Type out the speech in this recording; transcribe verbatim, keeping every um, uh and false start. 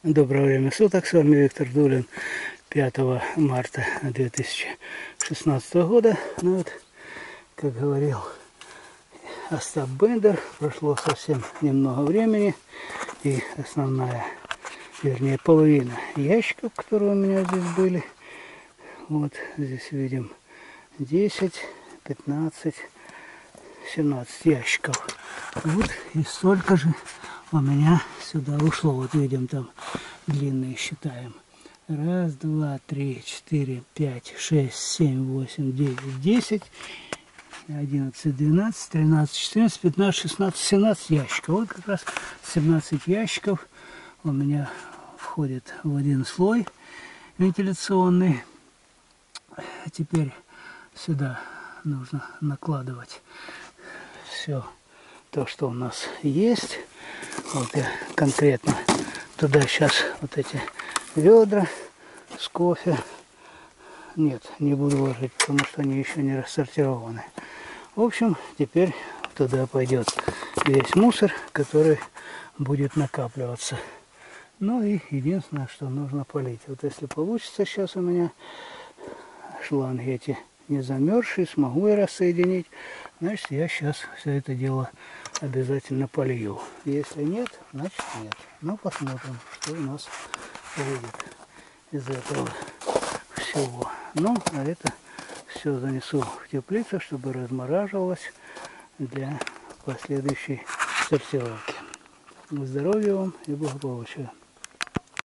Доброе время суток, с вами Виктор Дулин. пятого марта две тысячи шестнадцатого года. Ну вот, как говорил Остап Бендер, прошло совсем немного времени, и основная, вернее половина ящиков, которые у меня здесь были, вот здесь видим десять, пятнадцать, семнадцать ящиков. Вот и столько же у меня сюда ушло. Вот видим, там длинные считаем. Раз, два, три, четыре, пять, шесть, семь, восемь, девять, десять, одиннадцать, двенадцать, тринадцать, четырнадцать, пятнадцать, шестнадцать, семнадцать ящиков. Вот как раз семнадцать ящиков у меня входит в один слой вентиляционный. Теперь сюда нужно накладывать все то, что у нас есть. Вот я конкретно туда сейчас вот эти ведра с кофе. Нет, не буду ложить, потому что они еще не рассортированы. В общем, теперь туда пойдет весь мусор, который будет накапливаться. Ну и единственное, что нужно полить. Вот если получится сейчас у меня шланги эти не замерзшие, смогу я рассоединить, значит я сейчас все это дело обязательно полью. Если нет, значит нет. Но посмотрим, что у нас выйдет из этого всего. Ну, а это все занесу в теплицу, чтобы размораживалось для последующей сортировки. Здоровья вам и благополучия.